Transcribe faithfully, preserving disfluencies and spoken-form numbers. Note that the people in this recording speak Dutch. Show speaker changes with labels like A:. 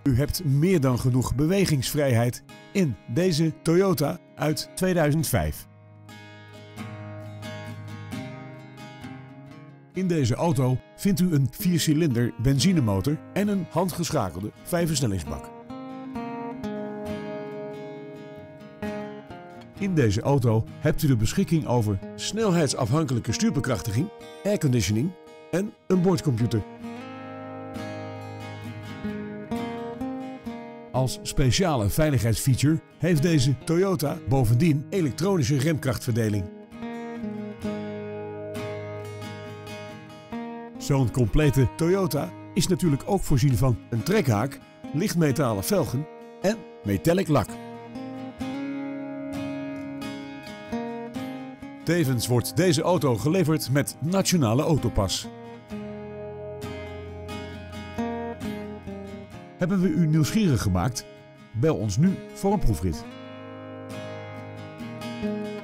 A: U hebt meer dan genoeg bewegingsvrijheid in deze Toyota uit tweeduizend vijf. In deze auto vindt u een viercilinder benzinemotor en een handgeschakelde vijfversnellingsbak. In deze auto hebt u de beschikking over snelheidsafhankelijke stuurbekrachtiging, airconditioning en een boordcomputer. Als speciale veiligheidsfeature heeft deze Toyota bovendien elektronische remkrachtverdeling. Zo'n complete Toyota is natuurlijk ook voorzien van een trekhaak, lichtmetalen velgen en metallic lak. Tevens wordt deze auto geleverd met Nationale Autopas. Hebben we u nieuwsgierig gemaakt? Bel ons nu voor een proefrit.